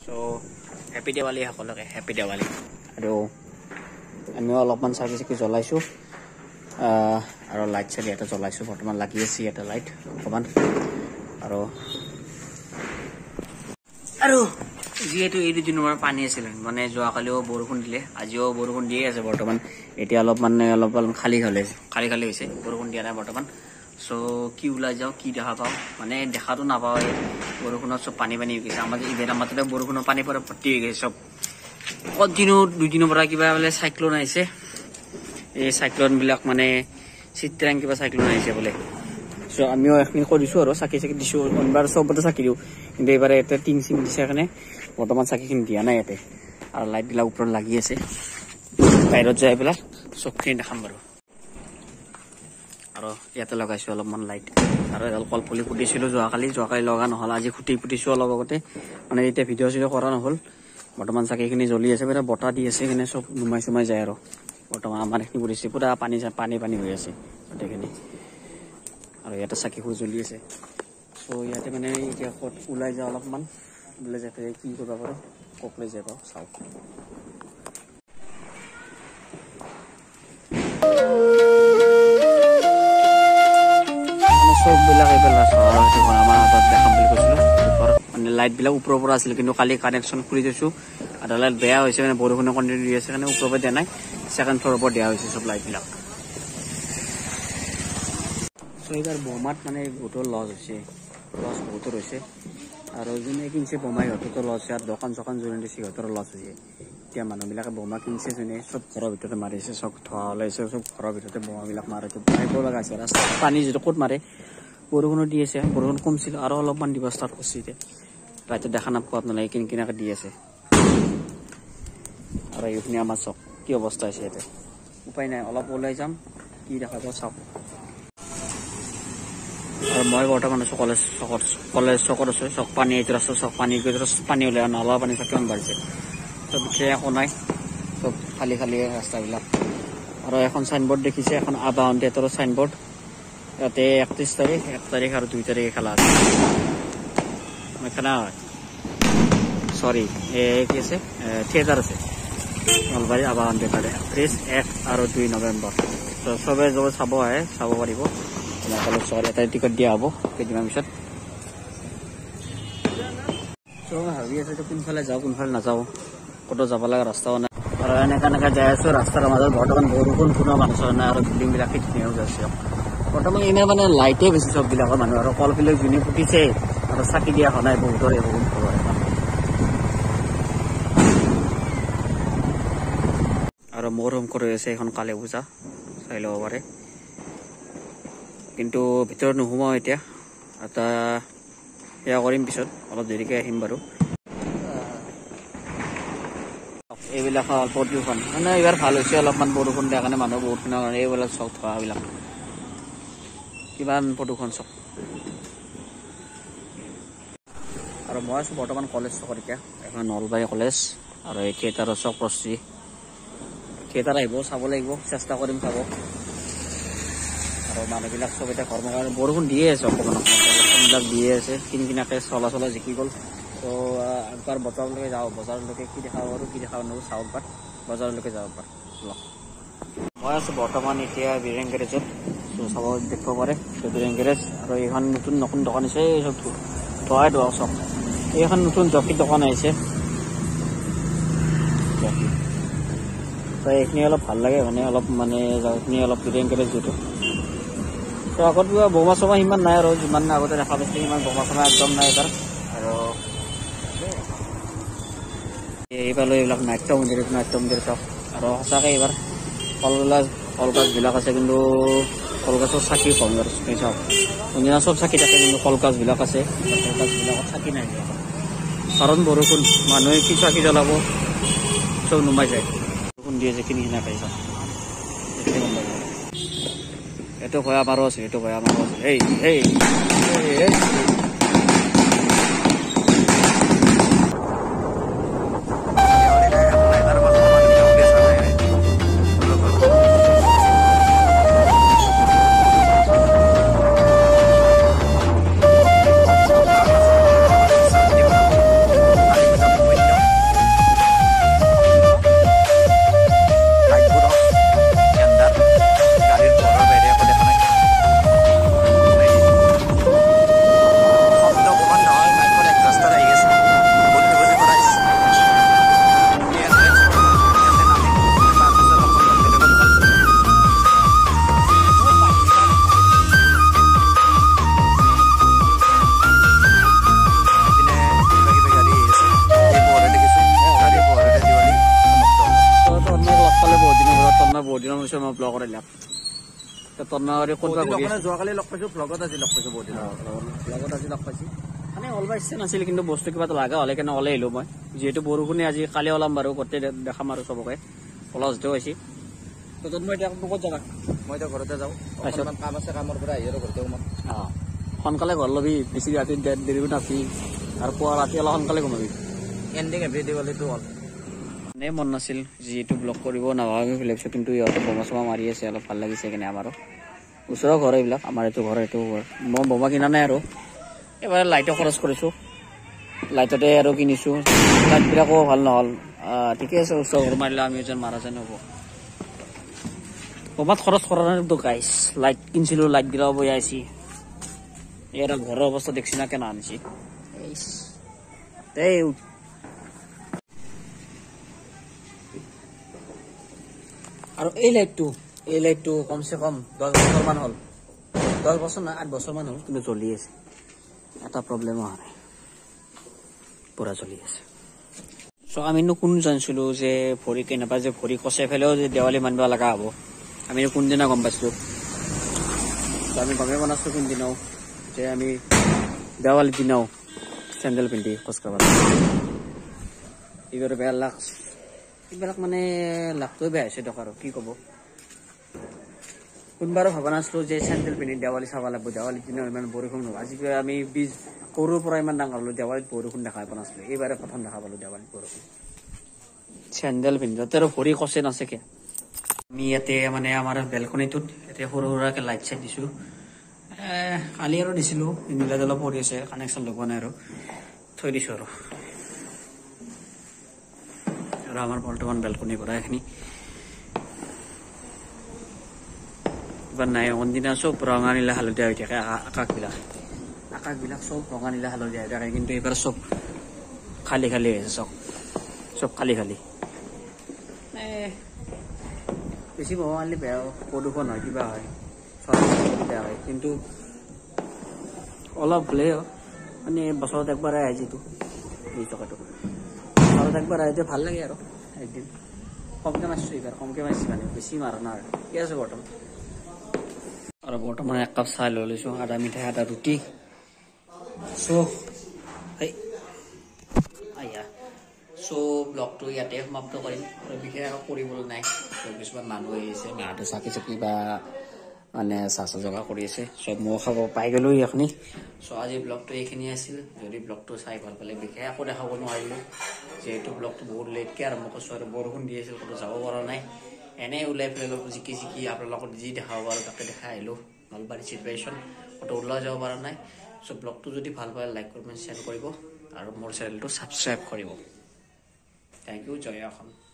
So happy Diwali সকলোকে happy Diwali আৰু আমি অলপমান চাকি জ্বলাইছো আৰু লাইট চালি এটা জ্বলাইছো বৰ্তমান লাগি আছে এটা লাইট অকমান আৰু যেহেতু এই দুদিনৰ পানী আছিল মানে যোৱাকালিও বৰষুণ দিলে আজিও বৰষুণ দিয়ে আছে বৰ্তমান এতিয়া অলপমান খালি হৈছে বৰষুণ দিয়া নাই বৰ্তমান সো কি ওলাই যাও কি দেখা পাও মানে দেখাটো নাপাও বৰষুণত সব পানী হৈ গৈছে আমাৰ ইভেন আমাৰতে বৰষুণৰ পানী পৰা ভৰ্তি হৈ গৈছে সব কন্টিনিউ দুদিনৰ পৰা কিবা বোলে সাইক্লোন আহিছে এই সাইক্লোন বিলাক মানে চিত্ৰাং কিবা সাইক্লোন আহিছে বোলে সো আমিও এখনি কৰিছো আৰু চাকি দিছো অনবাৰ সবতে চাকি দিও কিন্তু এবারে এটা টিং সিং দিছে কাৰণে বৰ্তমান চাকিখিনি দিয়া নাই ইয়াতে আৰু লাইট বিলাক ওপৰত লাগি আছে বাহিৰত যাই পেলাই সবখিনি দেখাম বাৰু আৰু ইয়াতে লগাইছো অলপমান লাইট আৰু এডাল কলপুলি পুতিছিলো যোৱাকালি লগা নহল আজি খুঁটি পুতিছো অলপ আগতে মানে এতিয়া ভিডিঅ' কৰা নহল বৰ্তমান চাকিখিনি জ্বলি আছে পুৰা বতাহ দি আছে কিনে সব নুমাই যায় আৰু বৰ্তমান আমাৰ এখিনি পুতিছে পুৰা পানী হৈ আছে গোটেইখিনি আৰু ইয়াতে চাকিবোৰ জ্বলি আছে সো ইয়াতে মানে এতিয়া ক'ত ওলাই যাওঁ অলপমান বোলে যাতে কি কৰিব পাৰো কক লৈ যাব চাও সব বিলাক এইবিলাক আমাৰ হাতত দেখাম বুলি কৈছিলো মানে লাইট বিলাক ওপৰৰ পৰা আছিল কিন্তু কালি কানেকশ্যন খুলি দিছো আৰু লাইট বেয়া হৈছে মানে বৰষুণে কণ্টিনিউ দি আছে কাৰণে ওপৰৰ পৰা দিয়া নাই সেকেন্ড ফ্লোৰৰ পৰা দিয়া হৈছে সব লাইট বিলাক সো এইবাৰ বোমাত মানে বহুতো লছ হৈছে আৰু যোনে কিনছে বোমা সিহঁততো লছ হৈছে আৰু দোকান যোনে দিছে সিহঁতৰ লছ হৈছে এতিয়া মানুহবিলাকে বোমা কিনছে যোনে সব ঘৰৰ ভিতৰতে মাৰিছে চব ধোৱা ওলাইছে সব ঘৰৰ ভিতৰতে বোমাবিলাক মাৰিছে মাৰিব লগা আছে ৰাস্তাত পানী যিটো ক'ত মাৰে বৰষুণো দি আছে বৰষুণ কমছিল আৰু অলপমান দিব ষ্টাৰ্ট কৰিছে এতিয়া ৰাইতে দেখা নাপাত নালাগে কিনকিনাকে দি আছে আৰু এইখিনি আমাৰ চক কি অৱস্থা হৈছে ইয়াতে উপায় নাই অলপ ওলাই যাম কি দেখা পাওঁ চাওক আৰু মই বৰ্তমান আছো কলেজ চকত আছো চক পানী এইটো ৰাস্তা চক পানী ওলাই নলা পানী চক কিমান বাঢ়িছে চব বিশেষ একো নাই চব খালী ৰাস্তাবিলাক আৰু এখন চাইনবোৰ্ড দেখিছে এখন আধা ঘণ্টাৰ চাইনবোৰ্ড ইয়াতে 31 তাৰিখ 1 তাৰিখ আৰু 2 তাৰিখে খেলা আছে খেলা হয় সৰি কি আছে থিয়েটাৰ আছে নলবাৰী আধা ঘণ্টা তাৰে 31 আৰু 2 নৱেম্বৰ তো চবে চাব পাৰিব কলেজ চহৰ এটা টিকট দিয়া হ'ব কেইদিনমান পিছত চ' ভাবি আছো কোনফালে যাওঁ কোনফালে নাযাওঁ ক'তো যাব লগা ৰাস্তাও নাই আৰু এনেকা যাই আছো ৰাস্তাৰ মাজত বৰ্তমান বৰষুণ কোনো মানুহ নাই আৰু বিল্ডিংবিলাক ধুনীয়া যাইছে বৰ্তমান এনে মানে লাইটে বেছি চববিলাকৰ মানুহ আৰু কলবিলাক যোনে ফুটিছে আৰু চাকি দিয়া হোৱা নাই বহুতৰে বহুত ঘৰৰ আৰু মৰম কৰি আছে এখন কালী পূজা চাই ল'ব পাৰে কিন্তু ভিতৰত নোসোমাও এতিয়া এটা সেয়া কৰিম পিছত অলপ দেৰিকৈ আহিম বাৰু এইবিলাক প্ৰদূষণ মানে এইবাৰ ভাল হৈছে অলপমান বৰষুণ দিয়াৰ কাৰণে মানুহ বহুত কাৰণে এইবিলাক চক থোৱাবিলাক কিমান প্ৰদূষণ চক আৰু মই আছো বৰ্তমান কলেজ চকত এতিয়া এখন নলবাৰী কলেজ আৰু এই থিয়েটাৰৰ চক প্ৰস্তুতি থিয়েটাৰ আহিব চাব লাগিব চেষ্টা কৰিম চাব আৰু মানুহবিলাক চব এতিয়া কৰ্মৰ কাৰণে বৰষুণ দিয়ে আছে অকণমান দিয়ে আছে কিনকিনাকে চলা জিকি গ'ল তো একবাৰ বজাৰলৈকে যাওঁ বজাৰলৈকে কি দেখাব আৰু কি দেখাব নোৱাৰোঁ চাওঁ একবাৰ বজাৰলৈকে যাব পাৰোঁ মই আছোঁ বৰ্তমান এতিয়া বিৰেং গেৰেজত চাব দেখিব পাৰে বিৰেং গেৰেজ আৰু এইখন নতুন দোকান আহিছে এই চব ধোৱাই চব এইখন নতুন জকিৰ দোকান আহিছে তো এইখিনি অলপ ভাল লাগে মানে অলপ জেগাখিনি অলপ বিৰেং গেৰেজ যিটো তো আগত কিবা বোমা চমা সিমান নাই আৰু যিমান আগতে দেখা পাইছে সিমান বোমা চমা একদম নাই তাৰ আৰু এইফালে এইবিলাক নাট্য মন্দিৰ চাওক আৰু সঁচাকৈ এইবাৰ কলগছবিলাক আছে কিন্তু কলগছৰ চাকি কম আৰু চাওক কোনদিনা চব চাকি থাকে কিন্তু কলগছবিলাক আছে কলগছবিলাকত চাকি নাই কাৰণ বৰষুণ মানুহে কি চাকি জ্বলাব চব নুমাই যায় বৰষুণ দিয়ে যে কিনি পাই চাওক এইটো ভয়া আমাৰো আছে এই কৰিছো মই ব্লগত এইবিলাক তন্নাৱাৰী ক'তবা কৰি যোৱাকালি লগ পাইছো ব্লগত আজি লগ পাইছো বহুত দিন ব্লগত আজি লগ পাইছি মানে অলবা ইচ্ছা নাছিল কিন্তু বস্তু কিবা এটা লাগা হ'লে কেনে ওলাই আহিলো মই যিহেতু বৰষুণে আজি কালি ওলাম বাৰু গোটেই দেখাম আৰু চবকে ওলা যেতেও হৈছে তো মই এতিয়া ক'ত যাবা মই এতিয়া ঘৰতে যাওঁ অকণমান কাম আছে কামৰ পৰা আহি আৰু ঘৰতে সোমাম সোনকালে ঘৰ ল'বি বেছি ৰাতি দেৰি নাপি আৰু পুৱা ৰাতি অলপ সোনকালে ঘুমাবি এণ্ডিং এভৰি ডে হ'লেতো হ'ল মানে মন নাছিল যিহেতু ব্লগ কৰিব নাভাবি ভাবিছো কিন্তু ইহঁতে বোমা চোমা মাৰি আছে অলপ ভাল লাগিছে কেনে আমাৰো ওচৰৰ ঘৰ এইবিলাক আমাৰ এইটো ঘৰ এইটো ঘৰ মই বোমা কিনা নাই আৰু এবাৰ লাইটৰ খৰচ কৰিছোঁ লাইটতে আৰু কিনিছোঁ লাইটবিলাকো ভাল নহ'ল ঠিকে আছে ওচৰৰ ঘৰ মাৰিলে আমি এজন মাৰা যেন হ'ব বোমাত খৰচ কৰা নাই গাইছ লাইট কিনিছিলোঁ লাইট বিলাকো বৈ আহিছি এৰা ঘৰৰ অৱস্থা দেখছি না কেনে আনিছি এই আৰু এই লাইটটো কমচে কম 10 বছৰমান হ'ল 10 বছৰ না 8 বছৰমান হ'ল কিন্তু জ্বলি আছে এটা প্ৰব্লেম হোৱা নাই পুৰা জ্বলি আছে চ' আমিনো কোন জানিছিলোঁ যে ভৰি কেনেবা যে ভৰি কচাই ফেলেও যে দেৱালী মানিব লগা হ'ব আমি কোনদিনা গম পাইছিলোঁ আমি গমেই পোৱা নাছিলোঁ কোনদিনাও যে আমি দেৱালীৰ দিনাও চেণ্ডেল পিন্ধি খোজকাঢ়িব এইবাৰ বেয়া লাগ এইবিলাক মানে লাভটোৱে বেয়া হৈছে দিয়ক আৰু কি ক'ব কোনবাৰো ভবা নাছিলোঁ যে চেণ্ডেল পিন্ধি দেৱালী চাব লাগিব দেৱালীৰ দিনা ইমান বৰষুণ হ'ব আজি আমি সৰুৰ পৰা ইমান ডাঙৰ হ'লোঁ দেৱালীত বৰষুণ দেখা পোৱা নাছিলোঁ এইবাৰে প্ৰথম দেখা পালোঁ দেৱালীত বৰষুণ চেণ্ডেল পিন্ধি তাতে আৰু ভৰি কচে নাচেকে আমি ইয়াতে মানে আমাৰ বেলকনিটোত ইয়াতে সৰু সুৰাকৈ লাইট চাইট দিছোঁ কালি আৰু দিছিলোঁ ইনভাৰ্টাৰ অলপ পৰি আছে কানেকশ্যন লগোৱা নাই আৰু থৈ দিছোঁ আৰু আমাৰ বৰ্তমান বেলকনিৰ পৰা এইখিনি এবাৰ নাই অনদিনা চব ৰঙা নীলা হালধীয়া হৈ থাকে আকাশবিলাক চব ৰঙা নীলা হালধীয়া হৈ থাকে কিন্তু এইবাৰ চব খালী খালী হৈ আছে চব খালী বেছি বোমা মাৰিলে বেয়া প্ৰদূষণ হয় কিবা হয় চব বেয়া হয় কিন্তু অলপ হ'লে মানে বছৰত একবাৰ আহে যিটো এই টকাটো বছৰত একবাৰ আহিলে ভাল লাগে আৰু একদিন কমকৈ মাৰিছোঁ এইবাৰ কমকৈ মাৰিছোঁ মানে বেছি মাৰা নাই আৰু ঠিক আছে বৰ্তমান এক কাপ চাহ লৈ লৈছোঁ আদা মিঠাই আদা ৰুটি ব্লগটো ইয়াতে সমাপ্ত কৰিম আৰু বিশেষ একো কৰিবলৈ নাই কিছুমান মানুহ আহিছে মাহঁতে চাকি চাকি বা মানে চাহ জগা কৰি আছে চব মই খাব পাই গ'লোঁ এইখিনি আজি ব্লগটো এইখিনি আছিল যদি ব্লগটো চাই ভাল পালে বিশেষ একো দেখাব নোৱাৰিলোঁ যিহেতু ব্লগটো বহুত লেটকৈ আৰম্ভ কৰিছোঁ আৰু বৰষুণ দি আছিল ক'তো যাব পৰা নাই এনেই ওলাই পেলাই অলপ জিকি আপোনালোকক যি দেখাব পাৰোঁ তাকে দেখাই আহিলোঁ নলবাৰী চিটুৱেশ্যন ক'তো ওলাই যাব পৰা নাই চ' ব্লগটো যদি ভাল পায় লাইক কমেণ্ট শ্বেয়াৰ কৰিব আৰু মোৰ চেনেলটো ছাবস্ক্ৰাইব কৰিব থ্যাংক ইউ জয় অসম